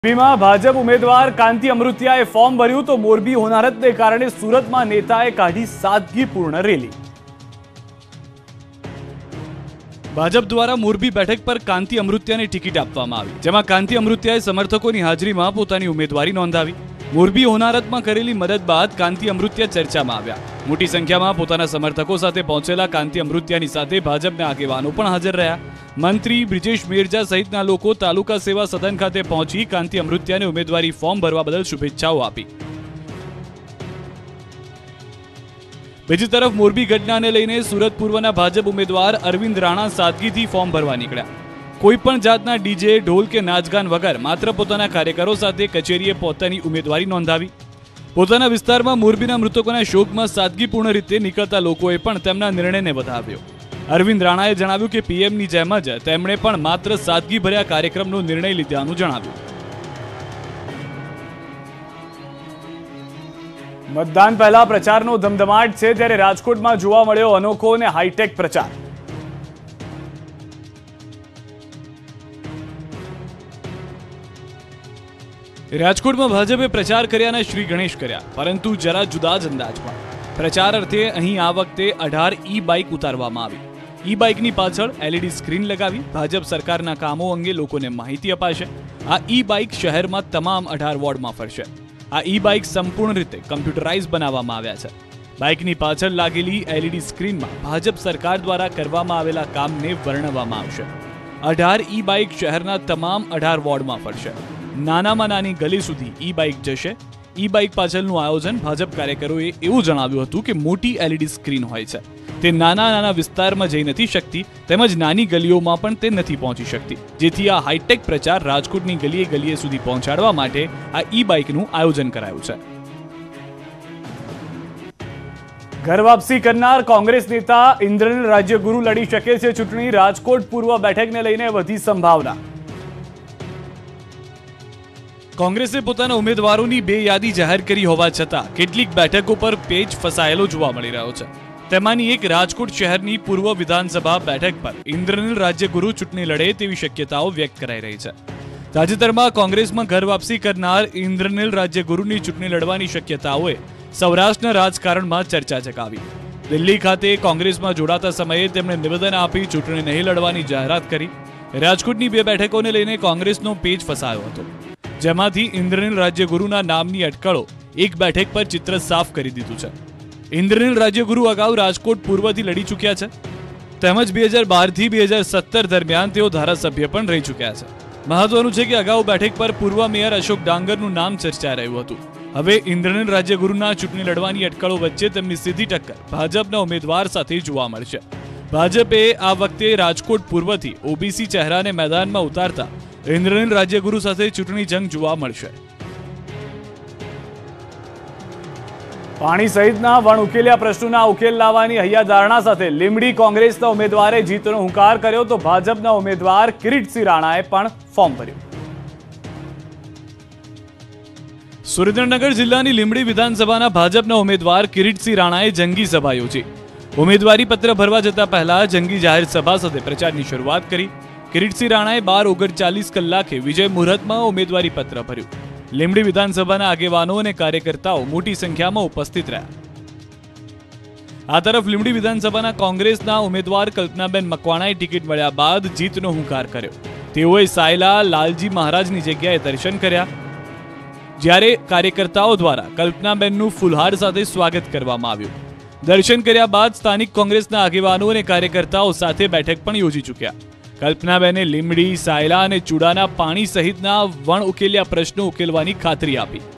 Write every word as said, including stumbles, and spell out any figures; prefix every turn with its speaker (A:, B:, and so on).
A: મોરબીમાં ભાજપ ઉમેદવાર કાંતિ અમૃતિયાએ ફોર્મ ભર્યું તો મોરબી હોનારતને કારણે સુરતમાં નેતાએ કાઢી સાદગીપૂર્ણ રેલી। ભાજપ દ્વારા મોરબી બેઠક પર કાંતિ અમૃતિયાને ટિકિટ આપવામાં આવી, જેમાં કાંતિ અમૃતિયાએ સમર્થકોની હાજરીમાં પોતાની ઉમેદવારી નોંધાવી। મોરબી હોનારતમાં કરેલી મદદ બાદ કાંતિ અમૃતિયા ચર્ચામાં આવ્યા। મોટી સંખ્યામાં પોતાના સમર્થકો સાથે પહોંચેલા કાંતિ અમૃતિયાની સાથે ભાજપના આગેવાનો પણ હાજર રહ્યા। મંત્રી બ્રિજેશ મેરજા સહિતના લોકો તાલુકા સેવા સદન ખાતે પહોંચી કાંતિ અમૃતિયાને ઉમેદવારી ફોર્મ ભરવા બદલ શુભેચ્છાઓ આપી। બીજી તરફ મોરબી ઘટનાને લઈને સુરત પૂર્વના ભાજપ ઉમેદવાર અરવિંદ રાણા સાદગીથી ફોર્મ ભરવા નીકળ્યા। કોઈ પણ જાતના ડીજે ઢોલ કે નાચગાન વગર માત્ર પોતાના કાર્યકરો સાથે કચેરીએ પોતાની ઉમેદવારી નોંધાવી। પોતાના વિસ્તારમાં મોરબીના મૃતકોના શોકમાં સાદગીપૂર્ણ રીતે નીકળતા લોકોએ પણ તેમના નિર્ણયને વધાવ્યો। અરવિંદ રાણાએ જણાવ્યું કે પીએમની જેમ જ તેમણે પણ માત્ર સાદગીભર્યા કાર્યક્રમનો નિર્ણય લીધાનું જણાવ્યું। મતદાન પહેલા પ્રચારનો ધમધમાટ છે, ત્યારે રાજકોટમાં જોવા મળ્યો અનોખો અને હાઈટેક પ્રચાર। રાજકોટમાં ભાજપે પ્રચાર કર્યાના શ્રી ગણેશ કર્યા, પરંતુ જરા જુદા જ અંદાજમાં। પ્રચાર અર્થે અહીં આ વખતે અઢાર ઈ બાઇક ઉતારવામાં આવી। ઈ બાઇકની પાછળ એલઈડી સ્ક્રીન લગાવી ભાજપ સરકારના કામો અંગે લોકોને માહિતી અપાશે। આ ઈ બાઇક શહેરમાં તમામ અઢાર વોર્ડમાં ફરશે। આ ઈ બાઇક સંપૂર્ણ રીતે કમ્પ્યુટરાઇઝ બનાવવામાં આવ્યા છે। બાઇકની પાછળ લાગેલી એલઈડી સ્ક્રીનમાં ભાજપ સરકાર દ્વારા કરવામાં આવેલા કામને વર્ણવવામાં આવશે। અઢાર ઈ બાઇક શહેરના તમામ અઢાર વોર્ડમાં ફરશે। નાનામાં નાની ગલી સુધી ઈ બાઇક જશે। ઈ બાઇક પાછળનું આયોજન ભાજપ કાર્યકરોએ એવું જણાવ્યું હતું કે મોટી એલઈડી સ્ક્રીન હોય છે, તે નાના નાના વિસ્તારમાં જઈ નથી શકતી, તેમજ નાની ગલીઓમાં પણ તે નથી પહોંચી શકતી, જેથી આ હાઈટેક પ્રચાર રાજકોટની ગલીએ ગલીએ સુધી પહોંચાડવા માટે આ ઈ બાઇકનું આયોજન કરાયું છે। ઘર વાપસી કરનાર કોંગ્રેસ નેતા ઇન્દ્રનીલ રાજ્યગુરુ લડી શકે છે ચૂંટણી। રાજકોટ પૂર્વ બેઠકને લઈને વધી સંભાવના। કોંગ્રેસે પોતાના ઉમેદવારોની બે યાદી જાહેર કરી હોવા છતાં કેટલીક બેઠકો પર પેચ ફસાયેલો જોવા મળી રહ્યો છે। તેમાંની એક રાજકોટ શહેરની પૂર્વ વિધાનસભા બેઠક પર ઇન્દ્રનીલ રાજ્યગુરુ ચૂંટણી લડે તેવી શક્યતાઓ વ્યક્ત કરાઈ રહી છે। તાજેતરમાં કોંગ્રેસમાં ઘર વાપસી કરનાર ઇન્દ્રનીલ રાજ્યગુરુની ચૂંટણી લડવાની શક્યતાઓએ સૌરાષ્ટ્રના રાજકારણમાં ચર્ચા જગાવી। દિલ્હી ખાતે કોંગ્રેસમાં જોડાતા સમયે તેમણે નિવેદન આપી ચૂંટણી નહીં લડવાની જાહેરાત કરી। રાજકોટની બે બેઠકોને લઈને કોંગ્રેસનો પેચ ફસાયો હતો, જેમાંથી ઇન્દ્રનીલ રાજ્યગુરુના નામની અટકળો એક બેઠક પર ચિત્ર સાફ કરી દીધું છે। ઇન્દ્રનીલ રાજ્યગુરુ અગાઉ રાજકોટ પૂર્વથી લડી ચૂક્યા છે, તેમજ બે હજાર બાર થી બે હજાર સત્તર દરમિયાન તેઓ ધારાસભ્ય પણ રહી ચૂક્યા છે। મહત્વનું છે કે અગાઉ બેઠક પર પૂર્વ મેયર અશોક ડાંગરનું નામ ચર્ચાઈ રહ્યું હતું। હવે ઇન્દ્રનીલ રાજ્યગુરુના ચૂંટણી લડવાની અટકળો વચ્ચે તેમની સીધી ટક્કર ભાજપના ઉમેદવાર સાથે જોવા મળશે। ભાજપે આ વખતે રાજકોટ પૂર્વથી ઓબીસી ચહેરાને મેદાનમાં ઉતારતા ઇન્દ્રનીલ રાજ્યગુરુ સાથે ચૂંટણી જંગ જોવા મળશે। પાણી સહિતના વણ ઉકેલ્યા પ્રશ્નોના ઉકેલ લાવવાની હૈયાધારણા સાથે લીંબડી કોંગ્રેસના ઉમેદવારે જીતનો હુંકાર કર્યો તો ભાજપના ઉમેદવાર કિરીટસિંહ રાણાએ પણ ફોર્મ ભર્યું। સુરેન્દ્રનગર જિલ્લાની લીંબડી વિધાનસભાના ભાજપના ઉમેદવાર કિરીટસિંહ રાણાએ જંગી સભા યોજી। ઉમેદવારી પત્ર ભરવા જતા પહેલા જંગી જાહેર સભા સાથે પ્રચારની શરૂઆત કરી। કિરીટસિંહ રાણાએ બાર ઓગણચાલીસ કલાકે વિજય મુહૂર્તમાં ઉમેદવારી પત્ર ભર્યું। લીંબડી વિધાનસભાના આગેવાનો અને કાર્યકર્તાઓ મોટી સંખ્યામાં ઉપસ્થિત રહ્યા। આ તરફ લીંબડી વિધાનસભાના કોંગ્રેસના ઉમેદવાર કલ્પનાબેન મકવાણાએ ટિકિટ મળ્યા બાદ જીતનો હુંકાર કર્યો। તેઓએ સાયલા લાલજી મહારાજની જગ્યાએ દર્શન કર્યા, જ્યારે કાર્યકર્તાઓ દ્વારા કલ્પનાબેનનું ફૂલહાર સાથે સ્વાગત કરવામાં આવ્યું। દર્શન કર્યા બાદ સ્થાનિક કોંગ્રેસના આગેવાનો અને કાર્યકર્તાઓ સાથે બેઠક પણ યોજી ચૂક્યા। કલ્પનાબેને લીંબડી, સાયલા અને ચૂડાના પાણી સહિતના વણ ઉકેલ્યા પ્રશ્નો ઉકેલવાની ખાતરી આપી।